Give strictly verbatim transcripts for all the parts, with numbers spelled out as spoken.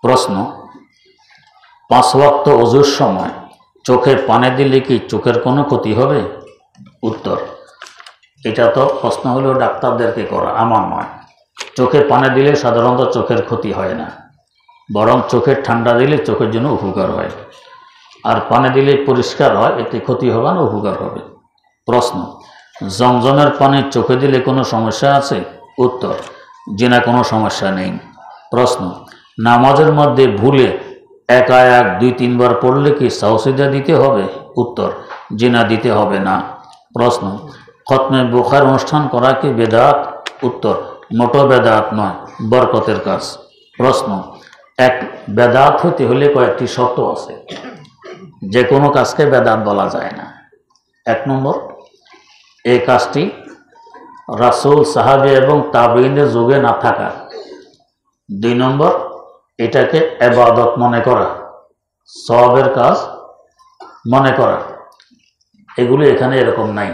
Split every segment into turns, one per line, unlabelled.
প্রশ্ন, পাঁচ ওয়াক্ত ওযুর সময় চোখে পানি দিলে কি চোখের কোনো ক্ষতি হবে? উত্তর, এটা তো প্রশ্ন হলো ডাক্তারদেরকে করা, আমার নয়। চোখে পানি দিলে সাধারণত চোখের ক্ষতি হয় না, বরং চোখের ঠান্ডা দিলে চোখের জন্য উপকার হয়। আর পানি দিলে পরিষ্কার হয়, এতে ক্ষতি হবে না, উপকার হবে। প্রশ্ন, জমজমের পানি চোখে দিলে কোনো সমস্যা আছে? উত্তর, জি না, কোনো সমস্যা নেই। প্রশ্ন, নামাজের মধ্যে ভুলে এক আয়াত দুই তিনবার পড়লে কি সাউসিদা দিতে হবে? উত্তর, জি না, দিতে হবে না। প্রশ্ন, খতমে বুখারী অনুষ্ঠান করা কি বেদাত? উত্তর, মোটো বেদাত নয়, বরকতের কাজ। প্রশ্ন, এক বেদাত হতে হলে কয়েকটি শর্ত আছে, যে কোনো কাজকে বেদাত বলা যায় না। এক নম্বর, এই কাজটি রাসূল, সাহাবী এবং তাবেঈনদের যুগে না থাকা। দুই নম্বর, এটাকে ইবাদত মনে করা, সওয়াবের কাজ মনে করা। এগুলো এখানে এরকম নাই,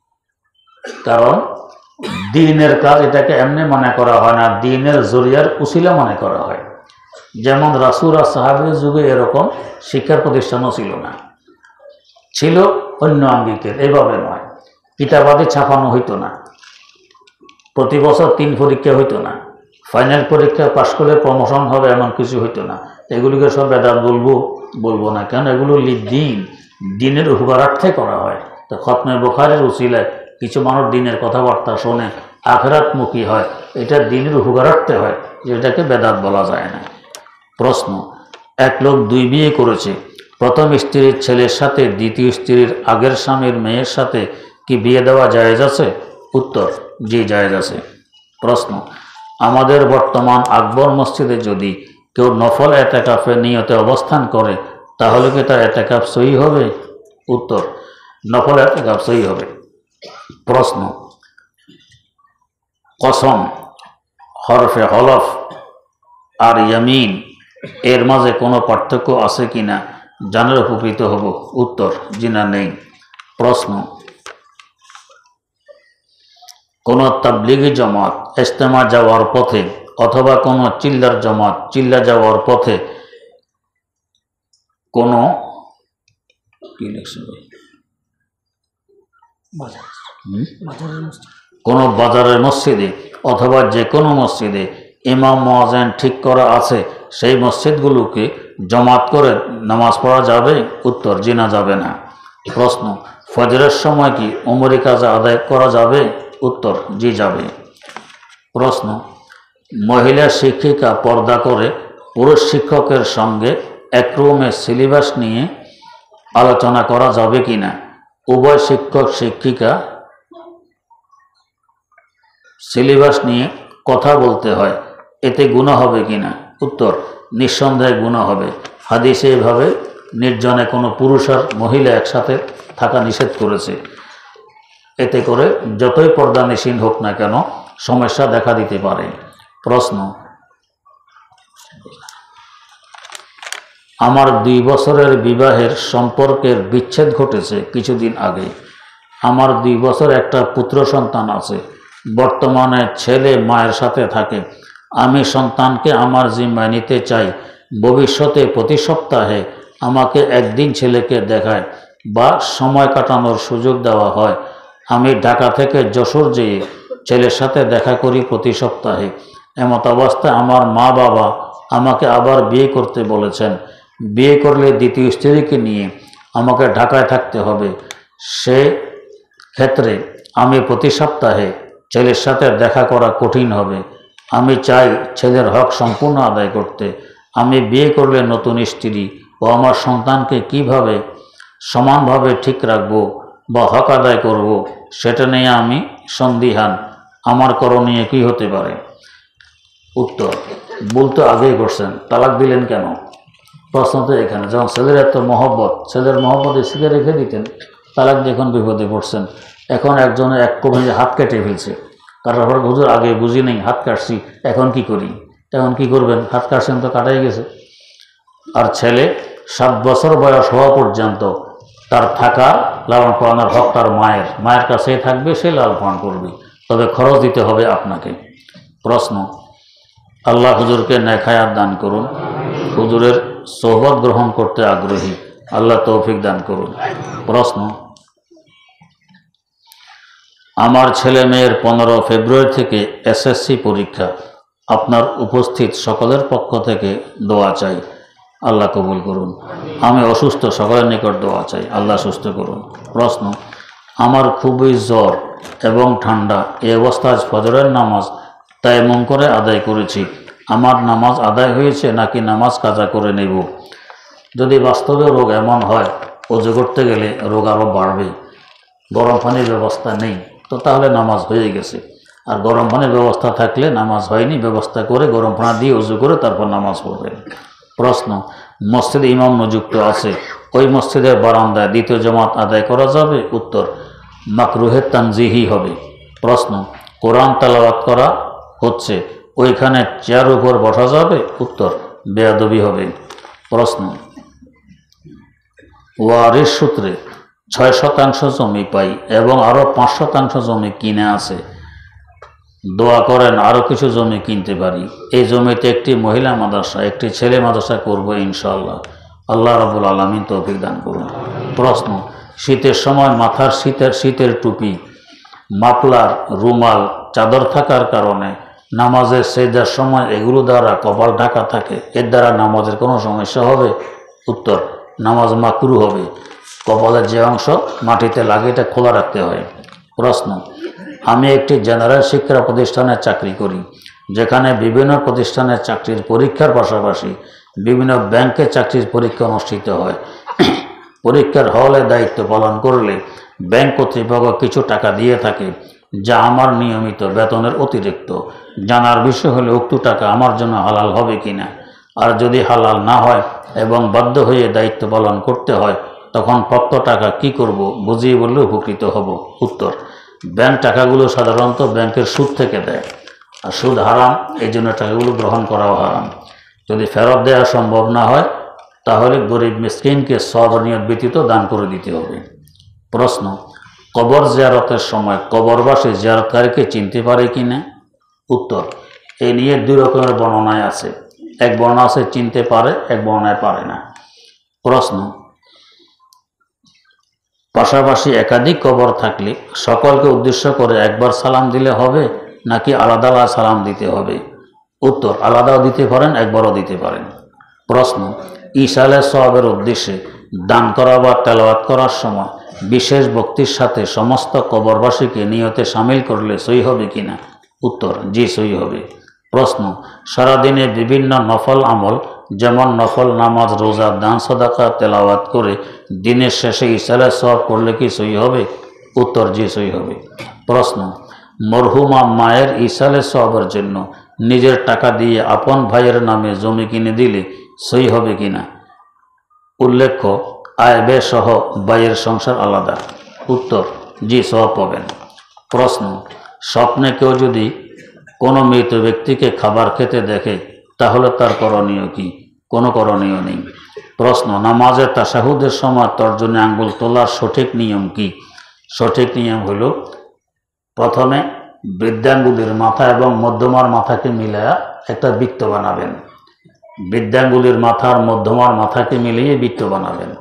কারণ দ্বীনের কাজ এটাকে এমনি মনে করা হয় না, দ্বীনের জরিয়ার উসিলা মনে করা হয়। যেমন রাসূল আর সাহাবীর যুগে এরকম শিক্ষার প্রতিষ্ঠানও ছিল না, ছিল অন্য আঙ্গিকের, এভাবে নয়। কিতাবাদি ছাপানো হইতো না, প্রতি বছর তিন পরীক্ষা হইতো না, ফাইনাল পরীক্ষা পাশ করলে প্রমোশন হবে এমন কিছু হইতো না। এগুলিকে সব বেদাত বলবো বলবো না, কেন এগুলো লিদ্দিন, দিনের উপকারার্থে করা হয়। তো খতমে বুখারীর উসিলায় কিছু মানুষ দিনের কথাবার্তা শোনে, আখিরাতমুখী হয়, এটা দিনের উপকারার্থে হয়, যেটাকে বেদাত বলা যায় না। প্রশ্ন, এক লোক দুই বিয়ে করেছে, প্রথম স্ত্রীর ছেলের সাথে দ্বিতীয় স্ত্রীর আগের স্বামীর মেয়ের সাথে কি বিয়ে দেওয়া জায়েজ আছে? উত্তর, জি, জায়েজ আছে। প্রশ্ন, আমাদের বর্তমান আকবর মসজিদে যদি কেউ নফল এতেকাফের নিয়তে অবস্থান করে, তাহলে কি তার এতেকাফ সহি হবে? উত্তর, নফল এতেকাফ সহি হবে। প্রশ্ন, কসম, হরফে হলফ আর ইয়ামিন এর মাঝে কোনো পার্থক্য আছে কিনা জানার উপকৃত হব। উত্তর, জি না, নেই। প্রশ্ন, কোনো তাবলিগি জমাত ইজতেমা যাওয়ার পথে অথবা কোনো চিল্লার জমাত চিল্লা যাওয়ার পথে কোনো কি লিখছে কোনো বাজারের মসজিদে অথবা যে কোনো মসজিদে ইমাম মুয়াজ্জিন ঠিক করা আছে, সেই মসজিদগুলোকে জমাত করে নামাজ পড়া যাবে? উত্তর, জি না, যাবে না। প্রশ্ন, ফজরের সময় কি উমরি কাজা আদায় করা যাবে? উত্তর, জি, যাবে। প্রশ্ন, মহিলা শিক্ষিকা পর্দা করে পুরুষ শিক্ষকের সঙ্গে এক রুমে সিলেবাস নিয়ে আলোচনা করা যাবে কিনা? উভয় শিক্ষক শিক্ষিকা সিলেবাস নিয়ে কথা বলতে হয়, এতে গুনাহ হবে কিনা? উত্তর, নিঃসন্দেহে গুনাহ হবে। হাদিসে এভাবে নির্জনে কোনো পুরুষ আর মহিলা একসাথে থাকা নিষেধ করেছে। এতে করে যতই পর্দানিসীন হোক না কেন সমস্যা দেখা দিতে পারে। প্রশ্ন, আমার দুই বছরের বিবাহের সম্পর্কের বিচ্ছেদ ঘটেছে কিছুদিন আগে। আমার দুই বছর একটা পুত্র সন্তান আছে। বর্তমানে ছেলে মায়ের সাথে থাকে। আমি সন্তানকে আমার জিম্মায় নিতে চাই। ভবিষ্যতে প্রতি সপ্তাহে আমাকে একদিন ছেলেকে দেখায় বা সময় কাটানোর সুযোগ দেওয়া হয়। আমি ঢাকা থেকে যশোর যেয়ে ছেলের সাথে দেখা করি প্রতি সপ্তাহে। এমত অবস্থায় আমার মা বাবা আমাকে আবার বিয়ে করতে বলেছেন। বিয়ে করলে দ্বিতীয় স্ত্রীকে নিয়ে আমাকে ঢাকায় থাকতে হবে। সে ক্ষেত্রে আমি প্রতি সপ্তাহে ছেলের সাথে দেখা করা কঠিন হবে। আমি চাই ছেলের হক সম্পূর্ণ আদায় করতে। আমি বিয়ে করলে নতুন স্ত্রী ও আমার সন্তানকে কিভাবে সমানভাবে ঠিক রাখবো বা হক আদায় করব, সেটা নিয়ে আমি সন্দিহান। আমার করণীয় কী হতে পারে? উত্তর, বলতে আগেই করছেন, তালাক দিলেন কেন? প্রশ্ন তো এখানে, যখন ছেলের এত মহব্বত, ছেলের মহব্বত স্ত্রীকে রেখে দিতেন, তালাক দিয়ে এখন বিপদে পড়ছেন। এখন একজনের এক কবির হাত কেটে ফেলছে, তারপর হুজুর আগে বুঝি নেই, হাত কাটছি, এখন কি করি? এখন কি করবেন? হাত কাটছেন তো কাটাই গেছে। আর ছেলে সাত বছর বয়স হওয়া পর্যন্ত তার থাকার লালন পালনের হক তার মায়ের মায়ের কাছেই থাকবে, সে লালন পালন করবে, তবে খরচ দিতে হবে আপনাকে। প্রশ্ন, আল্লাহ হুজুরকে নেক হায়াত দান করুন, হুজুরের সোহবত গ্রহণ করতে আগ্রহী, আল্লাহ তৌফিক দান করুন। প্রশ্ন, আমার ছেলে মেয়ের পনেরো ফেব্রুয়ারি থেকে এসএসসি পরীক্ষা, আপনার উপস্থিত সকলের পক্ষ থেকে দোয়া চাই, আল্লাহ কবুল করুন। আমি অসুস্থ, সকলের নিকট দোয়া চাই, আল্লাহ সুস্থ করুন। প্রশ্ন, আমার খুবই জ্বর এবং ঠান্ডা, এই অবস্থায় ফজরের নামাজ তায়াম্মুম করে আদায় করেছি, আমার নামাজ আদায় হয়েছে নাকি নামাজ কাজা করে নেব? যদি বাস্তবে রোগ এমন হয় ওযু করতে গেলে রোগ আরও বাড়বে, গরম পানির ব্যবস্থা নেই, তো তাহলে নামাজ হয়ে গেছে। আর গরম পানির ব্যবস্থা থাকলে নামাজ হয়নি, ব্যবস্থা করে গরম পানি দিয়ে ওযু করে তারপর নামাজ পড়বেন। প্রশ্ন, মসজিদে ইমাম নিযুক্ত আছে, ওই মসজিদের বারান্দায় দ্বিতীয় জামাত আদায় করা যাবে? উত্তর, মাকরুহে তানজিহি হবে। প্রশ্ন, কোরআন তেলাওয়াত করা হচ্ছে, ওইখানে চেয়ার উপর বসা যাবে? উত্তর, বেয়াদবি হবে। প্রশ্ন, ওয়ারিশ সূত্রে ছয় শতাংশ জমি পাই এবং আরও পাঁচ শতাংশ জমি কিনে আছে, দোয়া করেন আরও কিছু জমি কিনতে পারি। এই জমিতে একটি মহিলা মাদ্রাসা, একটি ছেলে মাদ্রাসা করব ইনশাআল্লাহ, আল্লাহ রাব্বুল আলামিন তৌফিক দান করুন। প্রশ্ন, শীতের সময় মাথার শীতের শীতের টুপি, মাফলার, রুমাল, চাদর থাকার কারণে নামাজের সেজদার সময় এগুলো দ্বারা কপাল ঢাকা থাকে, এর দ্বারা নামাজের কোনো সমস্যা হবে? উত্তর, নামাজ মাকরু হবে, কপালের যে অংশ মাটিতে লাগে এটা খোলা রাখতে হয়। প্রশ্ন, আমি একটি জেনারেল শিক্ষা প্রতিষ্ঠানে চাকরি করি, যেখানে বিভিন্ন প্রতিষ্ঠানের চাকরির পরীক্ষার পাশাপাশি বিভিন্ন ব্যাংকে চাকরির পরীক্ষা অনুষ্ঠিত হয়। পরীক্ষার হলে দায়িত্ব পালন করলে ব্যাংক কর্তৃপক্ষ কিছু টাকা দিয়ে থাকে, যা আমার নিয়মিত বেতনের অতিরিক্ত। জানার বিষয় হলে উক্ত টাকা আমার জন্য হালাল হবে কিনা, আর যদি হালাল না হয় এবং বাধ্য হয়ে দায়িত্ব পালন করতে হয় তখন প্রাপ্ত টাকা কি করব, বুঝিয়ে বললে উপকৃত হব। উত্তর, ব্যাংক টাকাগুলো সাধারণত ব্যাংকের সুদ থেকে দেয়, আর সুদ হারাম, এই জন্য টাকাগুলো গ্রহণ করাও হারাম। যদি ফেরত দেওয়া সম্ভব না হয় তাহলে গরিব মিসকিনকে সওয়াব নিয়ত ব্যতীত দান করে দিতে হবে। প্রশ্ন, কবর জিয়ারতের সময় কবরবাসী জিয়ারতকারীকে চিনতে পারে কি না? উত্তর, এই নিয়ে দুই রকমের বর্ণনায় আছে, এক বর্ণনা আছে চিনতে পারে, এক বর্ণনায় পারে না। প্রশ্ন, পাশাপাশি একাধিক কবর থাকলে সকলকে উদ্দেশ্য করে একবার সালাম দিলে হবে নাকি আলাদা আলাদা সালাম দিতে হবে? উত্তর, আলাদাও দিতে পারেন, একবারও দিতে পারেন। প্রশ্ন, ইসালে সওয়াবের উদ্দেশ্যে দান করা বা তেলাওয়াত করার সময় বিশেষ ভক্তির সাথে সমস্ত কবরবাসীকে নিয়তে সামিল করলে সই হবে কিনা? উত্তর, জি সই হবে। প্রশ্ন, সারাদিনে বিভিন্ন নফল আমল যেমন নফল নামাজ, রোজা, দান, সদাকা তেলাওয়াত করে দিনের শেষে ইসালে সওয়াব করলে কি সই হবে? উত্তর, জি সই হবে। প্রশ্ন, মরহুমা মায়ের ইসালে সওয়াবের জন্য নিজের টাকা দিয়ে আপন ভাইয়ের নামে জমি কিনে দিলে সই হবে কিনা? উল্লেখ্য, আয় ব্যয় সহ ভাইয়ের সংসার আলাদা। উত্তর, জি সওয়াব পাবেন। প্রশ্ন, স্বপ্নে কেউ যদি কোনো মৃত ব্যক্তিকে খাবার খেতে দেখে তাহলে তার করণীয় কি? কোনো করণীয় নেই। প্রশ্ন, নামাজের তাশাহুদের সময় তর্জনী আঙ্গুল তোলার সঠিক নিয়ম কি? সঠিক নিয়ম হলো প্রথমে বৃদ্ধাঙ্গুলির মাথা এবং মধ্যমার মাথাকে মিলায়া একটা বৃত্ত বানাবেন, বৃদ্ধাঙ্গুলির মাথার মধ্যমার মাথাকে মিলিয়ে বৃত্ত বানাবেন।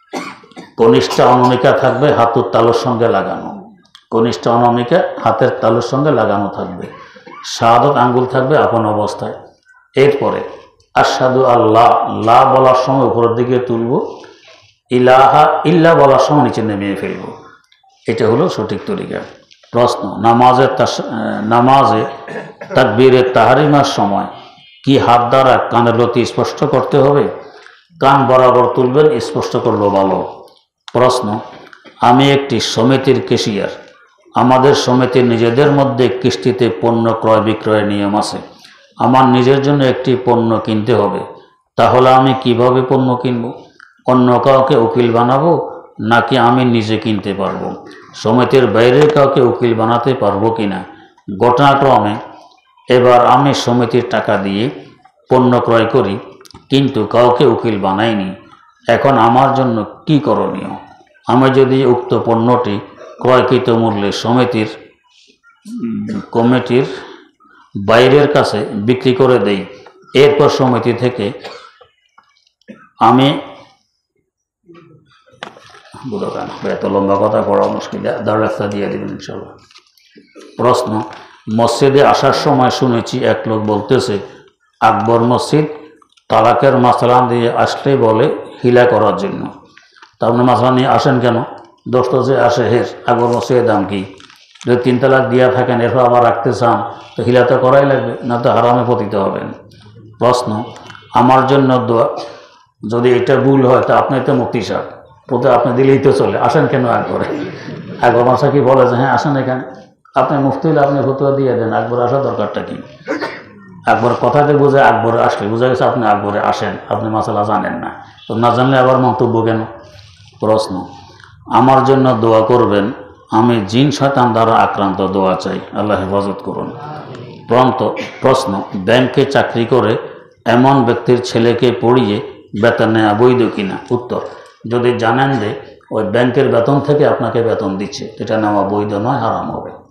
কনিষ্ঠা অনামিকা থাকবে হাতের তালুর সঙ্গে লাগানো, কনিষ্ঠা অনামিকা হাতের তালুর সঙ্গে লাগানো থাকবে, শাহাদাত আঙ্গুল থাকবে আপন অবস্থায়। এরপরে আশহাদু আল্লাহ, লা বলার সময় উপরের দিকে তুলব, ইলাহা ইল্লা বলার সময় নিচে নেমিয়ে ফেলব। এটা হলো সঠিক তরিকা। প্রশ্ন, নামাজের নামাজে তাকবীরে তাহরিমার সময় কি হাত দ্বারা কানের লতি স্পষ্ট করতে হবে? কান বরাবর তুলবেন, স্পষ্ট করলো ভালো। প্রশ্ন, আমি একটি সমিতির ক্যাশিয়ার, আমাদের সমিতির নিজেদের মধ্যে কিস্তিতে পণ্য ক্রয় বিক্রয়ের নিয়ম আছে, আমার নিজের জন্য একটি পণ্য কিনতে হবে, তাহলে আমি কিভাবে পণ্য কিনব? অন্য কাউকে উকিল বানাবো নাকি আমি নিজে কিনতে পারবো? সমিতির বাইরে কাউকে উকিল বানাতে পারবো কিনা? ঘটনাক্রমে এবার আমি সমিতির টাকা দিয়ে পণ্য ক্রয় করি কিন্তু কাউকে উকিল বানাইনি, এখন আমার জন্য কি করণীয়? আমি যদি উক্ত পণ্যটি ক্রয়কৃত মূল্যে সমিতির কমিটির বাইরের কাছে বিক্রি করে দেই, এরপর সমিতি থেকে আমি বুঝো কেন এত লম্বা কথা পড়া মুশকিল, দাঁড় রাস্তা দিয়ে দেবেন ইনশাল্লাহ। প্রশ্ন, মসজিদে আসার সময় শুনেছি এক লোক বলতেছে আকবর মসজিদ তালাকের মাসলা দিয়ে আসলে বলে হিলা করার জন্য। তা আপনি মাসলা নিয়ে আসেন কেন? দোস্ত যে আসে হের আকবর মসজিদের দাম কি? যদি তিন তালাক দিয়া থাকেন এরপর আবার রাখতে চান তো হিলা তো করাই লাগবে, না তো হারামে পতিত হবেন। প্রশ্ন, আমার জন্য দোয়া, যদি এটা ভুল হয় তা আপনি তো মুক্তি সাহেব প্রতি আপনি দিলেই তো চলে, আসেন কেন আকবরে? আকবর মাসা কি বলে যে হ্যাঁ আসেন এখানে, আপনি মুফতি হলে আপনি ফতুয়া দিয়ে দেন, আকবর আসার দরকারটা কি? আকবর কথাতে বোঝে আকবরে আসলে বোঝা গেছে আপনি আকবরে আসেন, আপনি মাসালা জানেন না, তো না জানলে আবার মন্তব্য কেন? প্রশ্ন, আমার জন্য দোয়া করবেন, আমি জিন শয়তান দ্বারা আক্রান্ত, দোয়া চাই, আল্লাহ হেফাজত করুন। প্রন্ত প্রশ্ন, ব্যাংকে চাকরি করে এমন ব্যক্তির ছেলেকে পড়িয়ে বেতন নেওয়া বৈধ কিনা? উত্তর, যদি জানেন যে ওই ব্যাংকের বেতন থেকে আপনাকে বেতন দিচ্ছে, এটা নেওয়া বৈধ নয়, হারাম হবে।